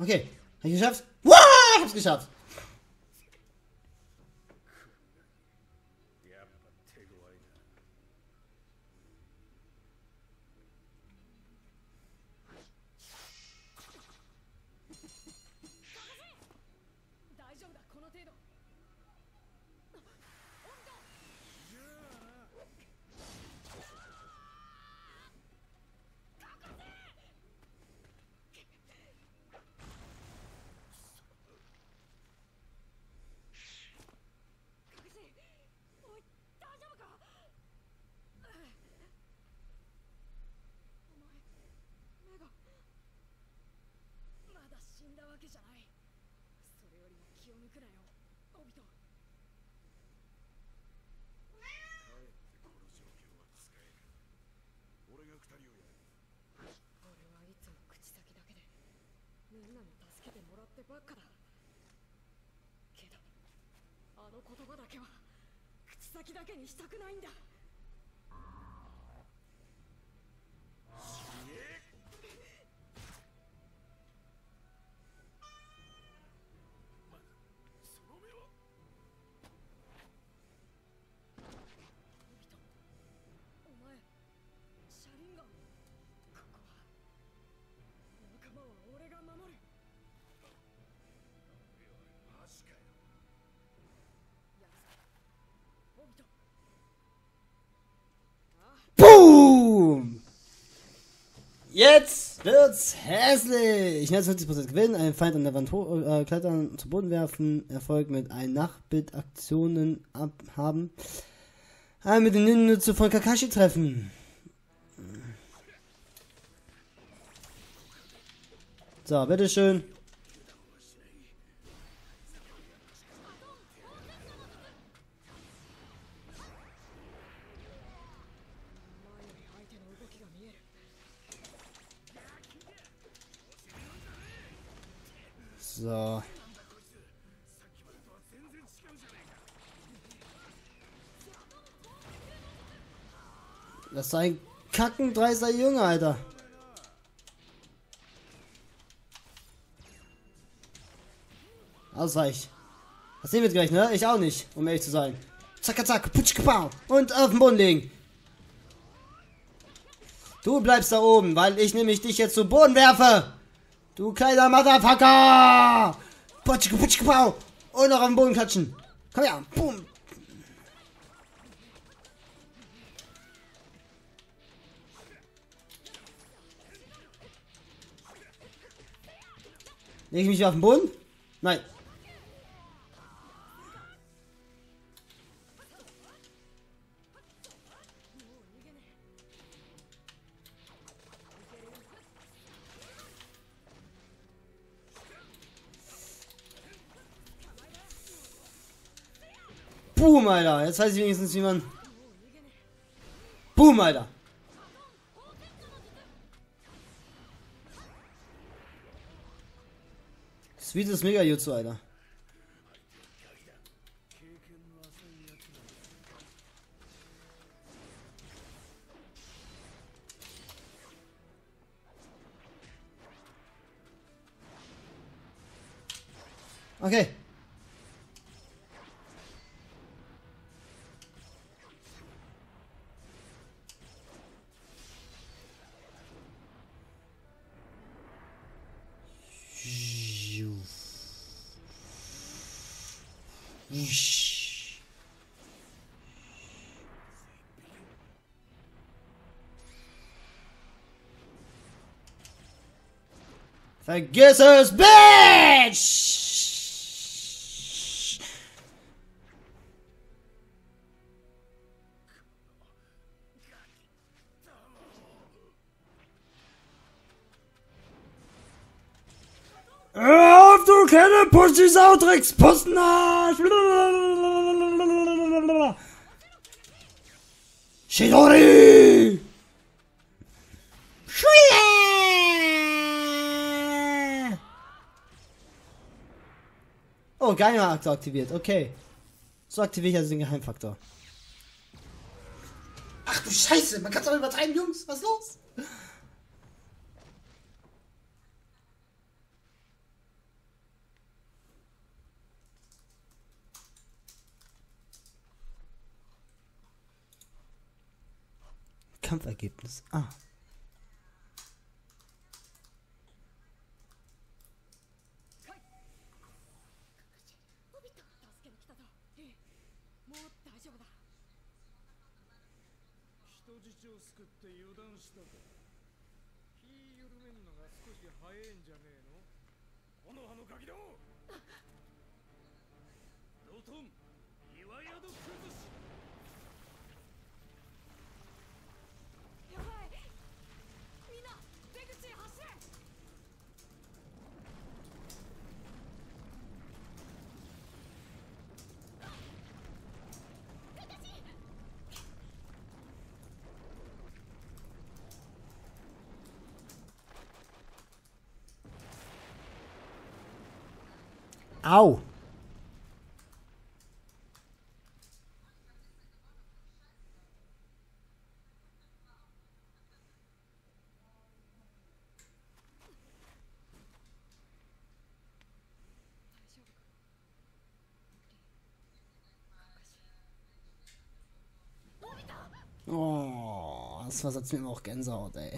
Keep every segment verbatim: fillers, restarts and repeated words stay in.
Okay. Hab ich geschafft? Wow, ich hab's geschafft. Boom! Jetzt wird's hässlich! neunundfünfzig Prozent gewinnen, einen Feind an der Wand äh, klettern, zu Boden werfen, Erfolg mit ein Nachbildaktionen abhaben, äh, mit den Ninjutsu von Kakashi treffen. So, bitteschön. So. Das ist ein kackendreister Junge, Alter. Ausreich. Das sehen wir gleich, ne? Ich auch nicht, um ehrlich zu sein. Zack, zack, putsch, kapau. Und auf den Boden legen. Du bleibst da oben, weil ich nämlich dich jetzt zu Boden werfe. Du kleiner Motherfucker! Putsch, putsch, kapau. Und noch auf den Boden klatschen. Komm her. Boom. Leg ich mich auf den Boden? Nein. Boom, Alter. Jetzt weiß ich wenigstens, wie man... Boom, Alter. Sweetes Mega-Jutsu, Alter. Okay. Vergiss es, Bitch! Hör auf, du kleine Pussy-Sau, Dreckspostenarsch! Shidori! Oh, Geheimaktor aktiviert, okay. So aktiviere ich also den Geheimfaktor. Ach du Scheiße, man kann es doch übertreiben, Jungs, was ist los? Kampfergebnis. Ah. Au! Oh, das versetzt mir immer auch Gänsehaut, ey.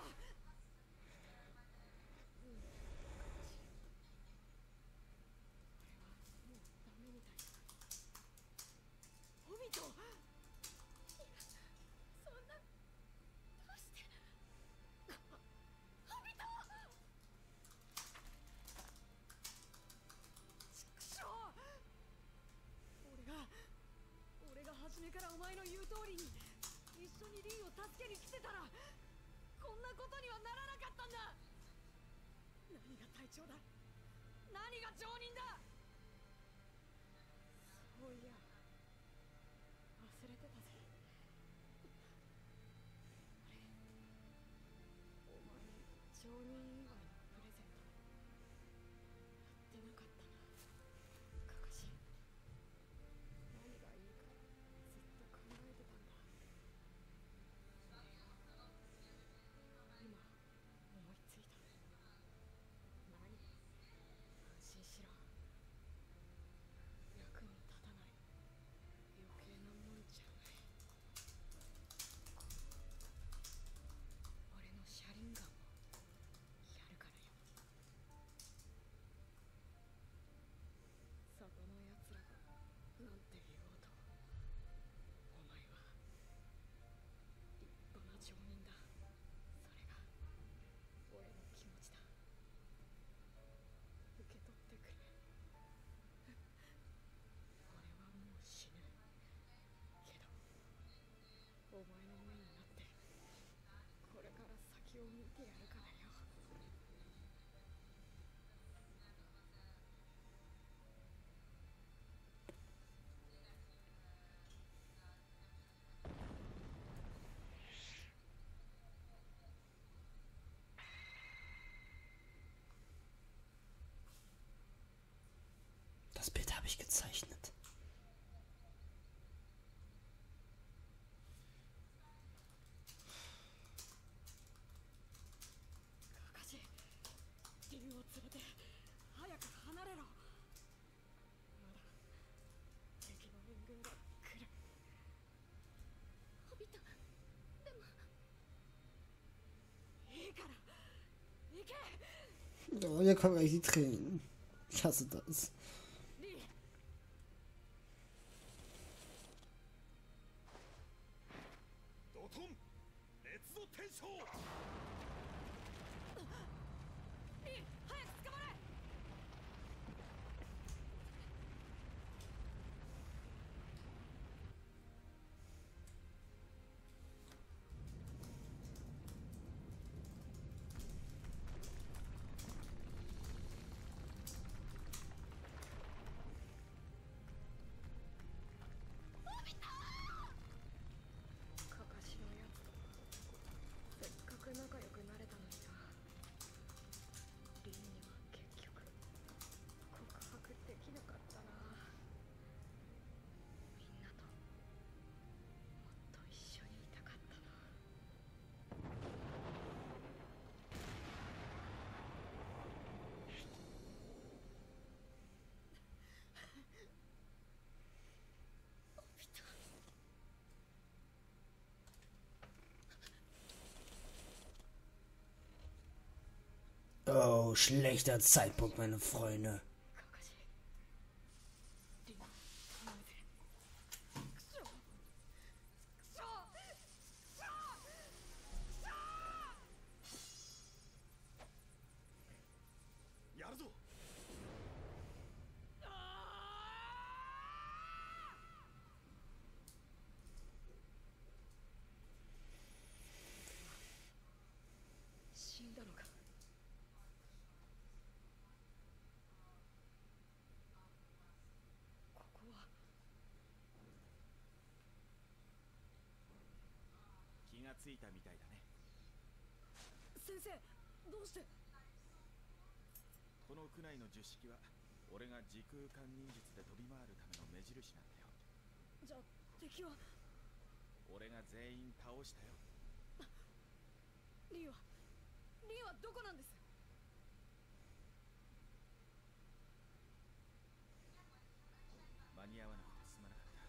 Das Bild habe ich gezeichnet. Oh, hier kommen gleich die Tränen. Ich hasse das. Oh, schlechter Zeitpunkt, meine Freunde. ついたみたいだね。 先生、どうして？ この区内の十式は俺が時空間忍術で飛び回るための目印なんだよ。 じゃあ敵は？ 俺が全員倒したよ。 リンはリンはどこなんです？ 間に合わなくてすまなかった。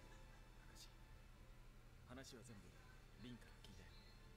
話は全部リンから聞いて。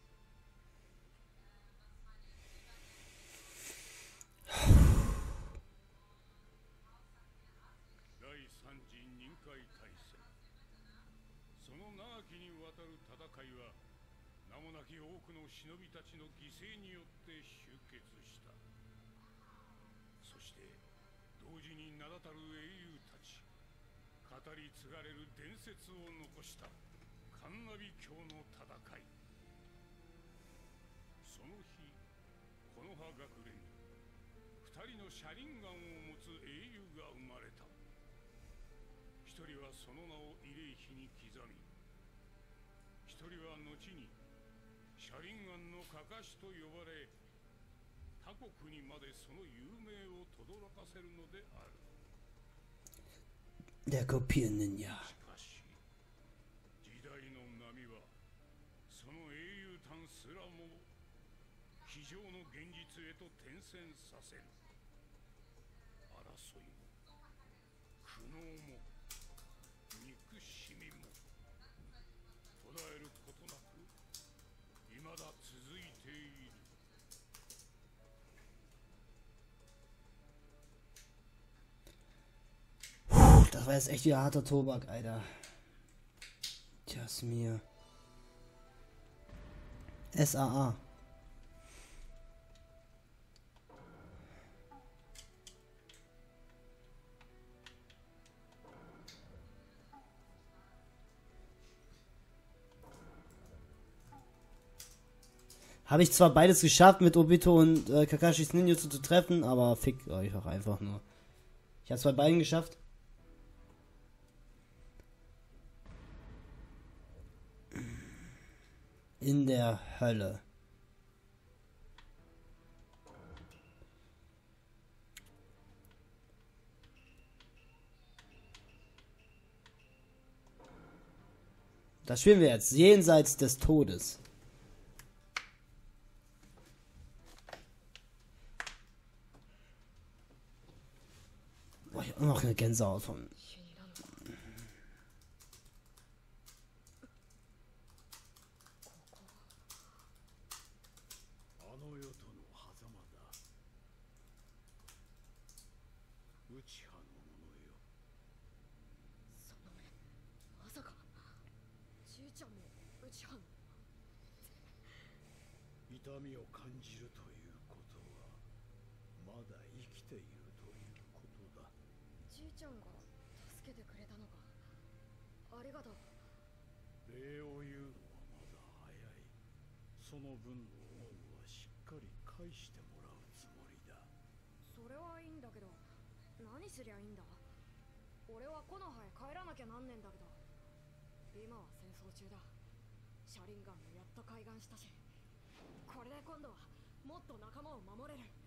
第三次任海大戦、その長きにわたる戦いは名もなき多くの忍びたちの犠牲によって終結した。そして同時に名だたる英雄たち、語り継がれる伝説を残したカンナビ教の戦い。その日、木の葉学連に二人の車輪眼を持つ英雄が生まれた。一人はその名を慰霊碑に刻み、一人は後に車輪眼のかかしと呼ばれ、他国にまでその有名を轟かせるのである。 Der Kopierninja。 しかし時代の波はその英雄譚すらも非常の現実へと転戦させる。争いも苦悩も憎しみも途絶えることなく未だ続いている。 Das war jetzt echt wieder harter Tobak, Alter. Tja's mir. S A A. Habe ich zwar beides geschafft, mit Obito und äh, Kakashis Ninjutsu zu treffen, aber fick euch auch einfach nur. Ich habe es bei beiden geschafft. In der Hölle. Das spielen wir jetzt. Jenseits des Todes. Boah, ich habe noch eine Gänsehaut von. 痛みを感じるということはまだ生きているということだ。 じいちゃんが助けてくれたのか。ありがとう。 礼を言うのはまだ早い。その分の恩はしっかり返してもらうつもりだ。 それはいいんだけど、何すりゃいいんだ。俺は木の葉へ帰らなきゃなんねんだけど、今は戦争中だ。車輪ガンもやっと開眼したし、これで今度はもっと仲間を守れる。